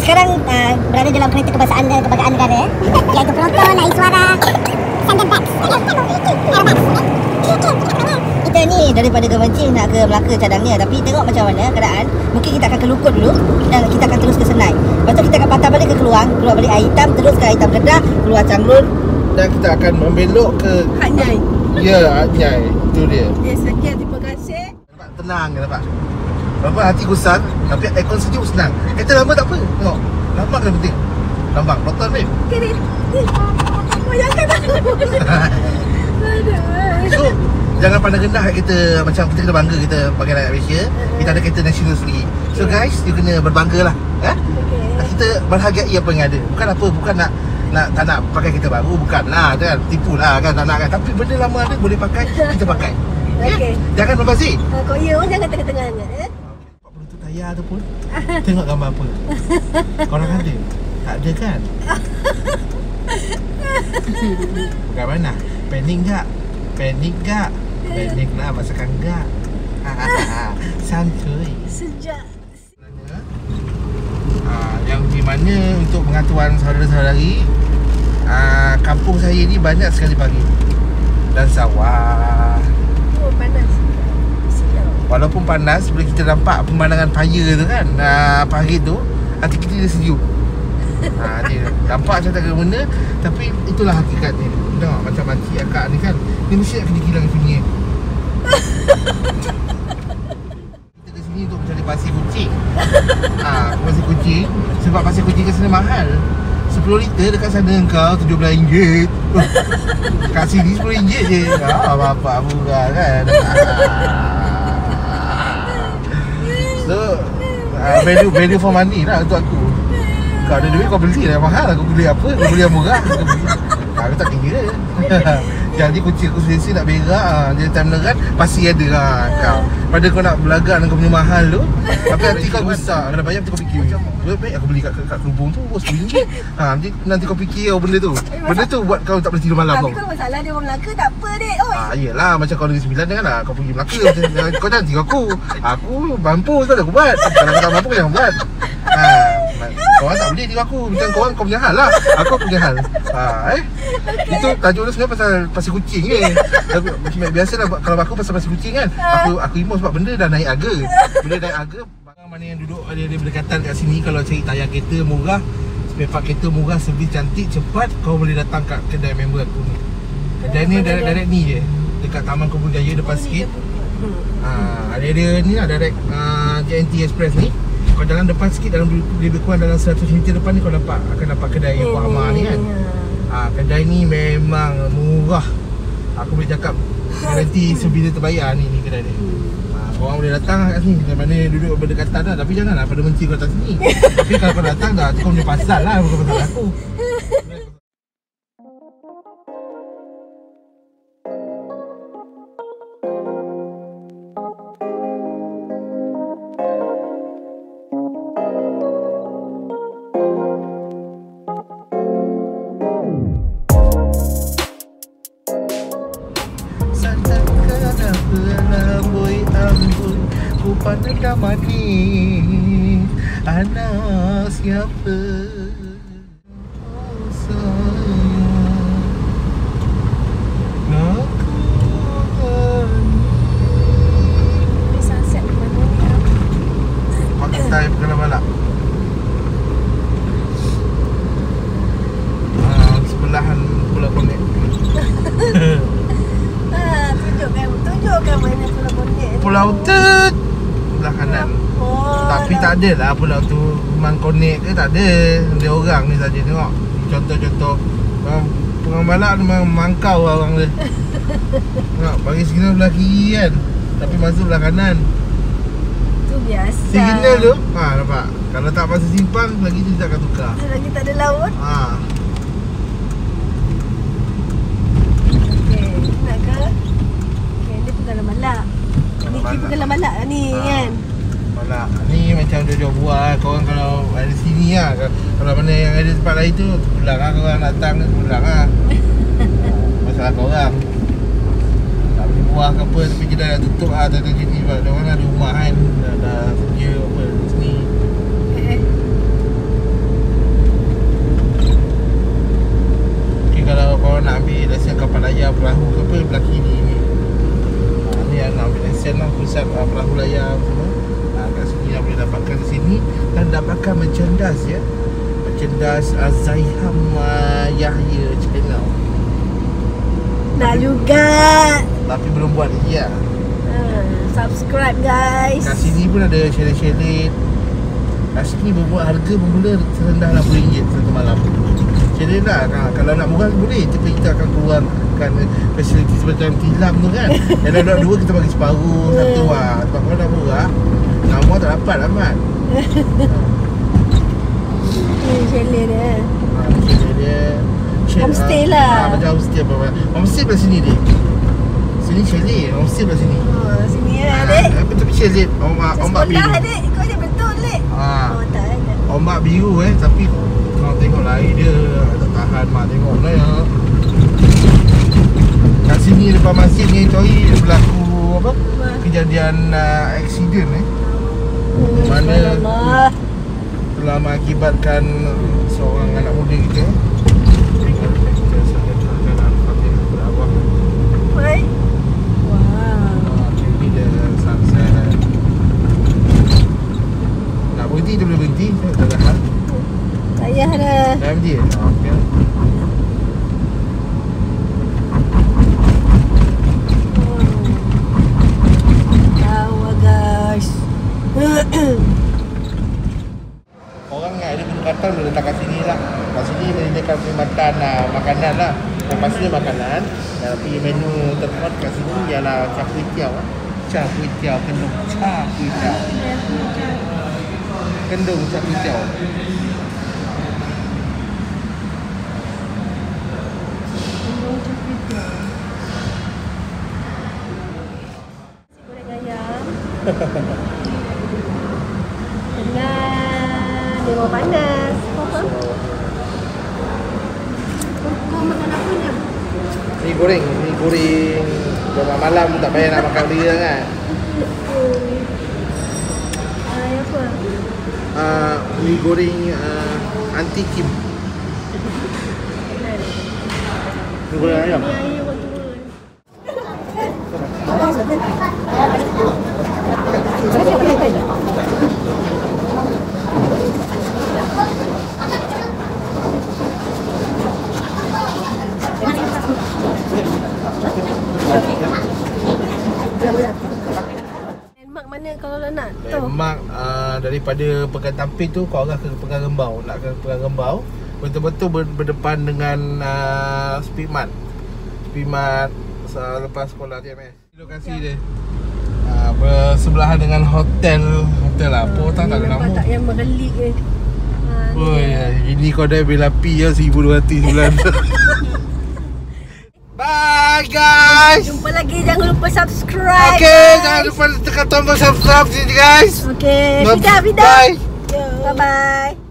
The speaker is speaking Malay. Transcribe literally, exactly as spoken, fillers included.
sekarang uh, berada dalam kereta kebanggaan kebanggaan negara eh. Iaitu Proton, Aiswara, Thunderbird, Aerobax. Kita ni daripada Gamancing nak ke Melaka cadangnya, tapi tengok macam mana keadaan. Mungkin kita akan ke Lukut dulu dan kita akan terus ke Senai. Lepas tu kita akan patah balik ke Keluang, keluar balik Air Hitam, terus ke Air Hitam Kedah, keluar Changlun dan kita akan membelok ke Hat Nyai. Ya, Hat Nyai. Itu dia. Ya, sekian, terima kasih. Nampak tenang kan nampak. Walaupun hati gusar, tapi aircon sejuk senang. Kereta lama tak apa. Tengok. Lambat kan penting. Lambat. Proton babe. Okay, ni. Bayangkan aku. Aduh. So, jangan pandang rendah kat kita. Macam kita kena bangga kita pakai rakyat Malaysia. Kita ada kereta nasional sendiri. So guys, you kena berbangga lah. Eh? Okay. Kita berhargai apa yang ada. Bukan apa, bukan nak nak tak nak pakai kereta baru, bukanlah kan, tipu lah kan, tak nak kan, tapi benda lama ada boleh pakai, kita pakai. Okey. Okay? Jangan berbazir. Uh, kau ya, jangan tengah-tengah eh. Pak penutup tayar tu pun tengok gambar apa. Korang ada? Tak ada kan? Bagaimana? Panik tak? Panik tak? Panik lah, masakan tak? Santuy. Sejak Uh, yang di mana untuk pengaturan saudara-saudari, uh, kampung saya ni banyak sekali pagi dan sawah. oh, panas. Silau. Walaupun panas, boleh kita nampak pemandangan paya tu kan, uh, pagi tu hati kita dia sejuk. uh, dia nampak macam tak ke benda, tapi itulah hakikatnya. Tengok macam makcik akak ni kan, dia mesti nak kena kilang sini. Kita ke sini untuk mencari pasir kucing. Ah, pasir kucing. Sebab pasir kucing kat sana mahal. sepuluh liter dekat sana engkau tujuh belas ringgit. Kat sini sepuluh ringgit je. Ah, bapak murah kan. So, uh, value value for money lah untuk aku. Kau ada duit kau beli lah mahal. Aku beli apa? Aku beli yang murah. Aku beli. Aku tak kira. Jadi kucing aku selesa nak berak. Dia time leran pasti ada lah kau. Pada kau nak belagak dengan kau punya mahal tu, tapi nanti kau besar. Kena bayar nanti kau fikir macam baik aku beli kat, kat kerubung tu sepuluh ringgit. Ha, nanti, nanti kau fikir oh, benda tu. Benda tu buat kau tak boleh tidur malam. Tapi kalau masalah dia orang Melaka tak apa dek. Oh. Ah, yelah macam kau Negeri Sembilan janganlah kau pergi Melaka. Macam, kau jangan tinggal aku. Aku mampu tu aku buat. Kalau kau tak mampu kau jangan buat. Ha, korang tak boleh tinggal aku. Macam korang kau punya hal lah. Aku punya hal. Ha, eh. Itu tajuk dia sebenarnya pasal pasir kucing ni. Biasalah kalau aku pasal pasir kucing kan. Aku aku emo sebab benda dah naik harga. Benda naik harga. Mana yang duduk ada dia berdekatan kat sini, kalau cari tayar kereta murah, spare part kereta murah, servis cantik, cepat, kau boleh datang kat kedai member aku ni. Kedai ni direct-direct ni je. Dekat Taman Kebun Jaya depan sikit. Ha, ada dia ni lah direct uh, J N T Express ni. Kau jalan depan sikit, dalam lebih kurang dalam seratus meter depan ni kau nampak akan nampak kedai yang Yokohama ni kan. Ha, kedai ni memang murah. Aku boleh cakap garanti sebila terbayar ni ni kedai ni. Ha, orang boleh datang kat sini, dari mana duduk berdekatan lah. Tapi janganlah pada menti kau datang sini. Tapi kalau kau datang dah, kau punya pasal lah, bukan pasal aku. Pandang dah manis, anak siapa? Oh sayang, lakukan. Ini sunset mana ni? Pantai Pekalabala. Ah, sebelahan Pulau Konek. Ah, tunjukkan, tunjukkan mana Pulau Konek. Pulau Tet sebelah kanan. Oh, tapi tak ada lah pulau tu memang connect ke, tak ada. Dia orang ni saja tengok. Contoh-contoh Pengang Balak memang mangkau orang dia. Tengok bagi signal belah kiri kan, tapi masuk belah kanan. Tu biasa. Signal tu, ha nampak. Kalau tak pasal simpang lagi tu tak akan tukar. Lagi tak ada laut. Ha. Okey, nak ke? Okey, ni Pegalang Balak. Ni Pegalang Balak lah ni ha. Kan. Balak. Ni macam dia jual buah. Korang kalau ada sini lah. Kalau mana yang ada tempat lain tu, pulang lah korang datang, pulang lah. Masalah korang. Tak beli buah ke apa, tapi kedai dah tutup lah. Tak ada sini. Dia orang ada rumah kan. Dah, dah kerja apa sini. Eh. kalau korang nak ambil lesen kapal layar, perahu ke apa, belah kiri ni. Ha, ni yang nak ambil lesen lah, pusat uh, perahu layar semua. Ha, kat sini yang boleh dapatkan di sini. Dan dapatkan merchandise ya. Merchandise uh, Zaiham uh, Yahya channel. Nak juga. Tapi belum buat lagi lah. uh, Subscribe guys. Kat sini pun ada chalet-chalet. Kat sini berbuat harga bermula serendah enam puluh ringgit satu malam. Chalet lah, kalau nak murah boleh, tapi kita akan keluarkan fasiliti macam tilam tu kan. Kalau nak dua kita bagi separuh satu lah. Sebab kalau nak murah, nak murah tak dapat amat. Ni chalet dia. Ha, chalet dia Homestay uh, lah. ha, macam homestay apa. Homestay belah sini dia. Sini chalet, homestay belah sini. Oh, sini lah Ha, adik. tapi tapi chalet ombak ombak biru. Sekolah adik. Kau je betul adik. Ha. Oh tak ada. Ombak biru eh, tapi kau tengok lah air dia tak tahan mak tengok lah ya. Kat sini depan masjid ni Toi berlaku apa? Kejadian uh, accident eh. Hmm, Mana Allah. telah mengakibatkan seorang anak muda kita. Baik. Wow. Ini dia sunset. Nak berhenti dia boleh berhenti, tak ada hal. Tak payah dah. Dah berhenti? Okey. Tawa guys. Orang yang ada pendekatan boleh datang kat sini lah. Kat sini menyediakan perkhidmatan uh, makanan lah. Yang pastinya makanan. Tapi menu terhormat kat sini ialah char kway teow. Char kway teow, kendung char kway teow. Kendung char kway teow. Goreng ayam. Dengan limau panas. Apa? Kau makan apa ni? Mi goreng, mi goreng. Jam malam tak payah nak makan dia kan. Ay, apa? Uh, mi goreng uh, anti kim. Mi goreng ayam. Ni air orang turun. Landmark mana kalau nak tu? Landmark uh, daripada Pekan Tampin tu kau arah ke Pekan Rembau. Nak ke Pekan Rembau, betul-betul ber, berdepan dengan uh, Speedmart. Speedmart uh, lepas sekolah T M S. Lokasi dia uh, bersebelahan dengan hotel. Hotel apa tak tak ada nama. Tak yang merelik ke. Ha, Oh ya, ini kau dah bela pi ya seribu dua ratus sebulan. Bye guys. Jumpa lagi, jangan lupa subscribe. Okay, jangan lupa tekan tombol subscribe sini guys. Okay, Bye. Fidah, Fidah. Bye. Bye bye.